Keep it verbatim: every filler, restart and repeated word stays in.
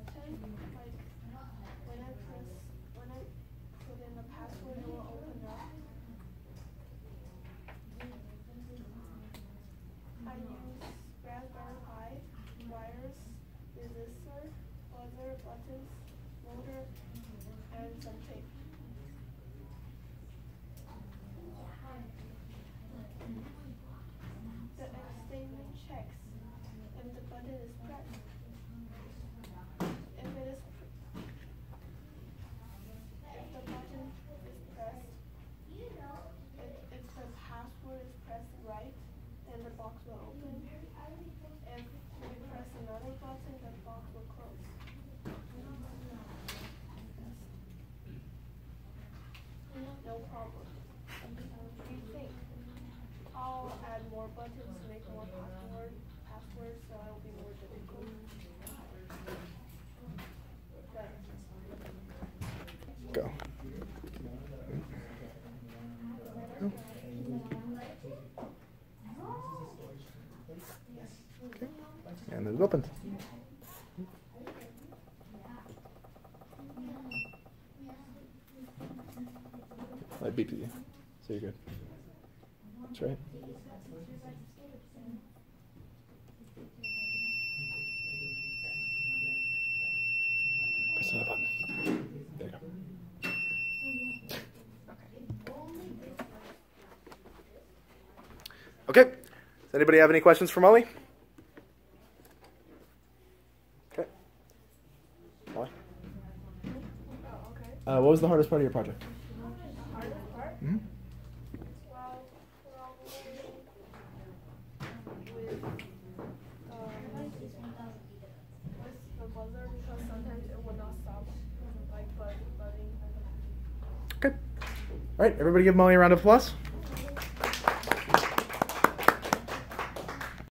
button, like when I press, when I put in the password, it will open up. I use Raspberry Pi, wires, resistor, buzzer, buttons, motor, and some tape. The extension checks if the button is pressed. If it is, if the button is pressed, if, if the password is pressed right, then the box will open. If we press another button, the box will close. No problem. Do you think I'll add more buttons to make more password passwords so it'll be more difficult? Go. Okay. And it is opened. I beat you, so you're good. That's right. Press another button. There you go. Okay. Does anybody have any questions for Molly? Okay. Molly? Uh, what was the hardest part of your project? Mm-hmm. Well, probably with, um, with the buzzer, because sometimes it will not stop, like buzzing, buzzing. Okay. All right, everybody give Molly a round of applause.